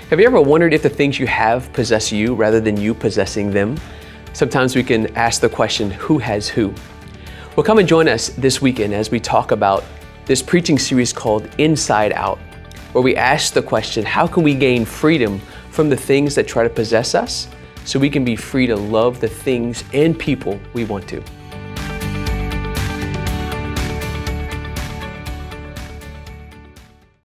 Have you ever wondered if the things you have possess you rather than you possessing them? Sometimes we can ask the question, who has who? Well, come and join us this weekend as we talk about this preaching series called Inside Out, where we ask the question, how can we gain freedom from the things that try to possess us so we can be free to love the things and people we want to?